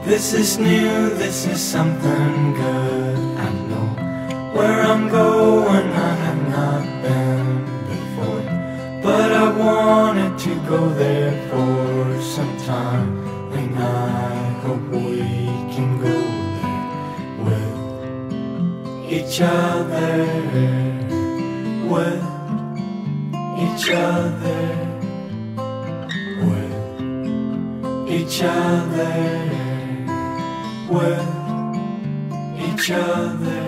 This is new, this is something good. I know where I'm going, I have not been before, but I wanted to go there for some time, and I hope we can go there with each other, with each other, with each other, with each other.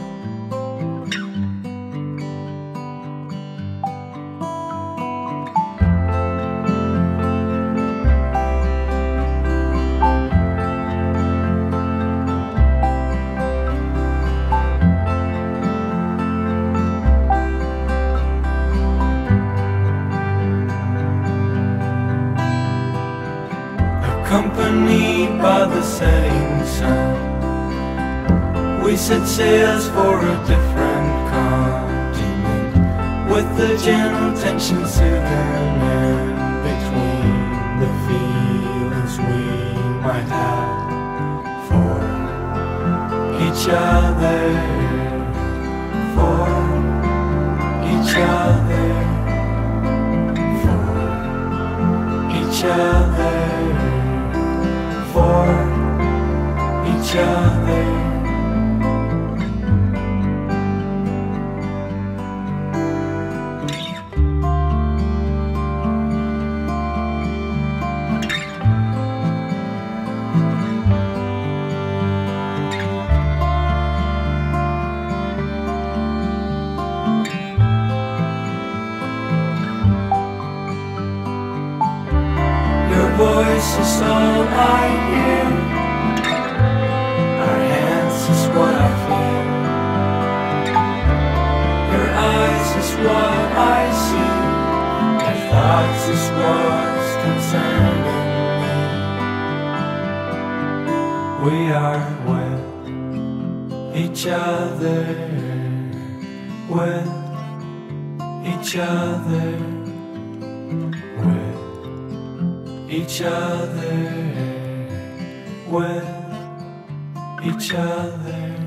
Accompanied by the setting sun, we set sails for a different continent, with the gentle tension soothing in between the feelings we might have for each other, for each other, for each other, for each other. Your voice is all I hear, our hands is what I feel, your eyes is what I see, your thoughts is what's concerning me. We are with each other, with each other, with each other, with each other.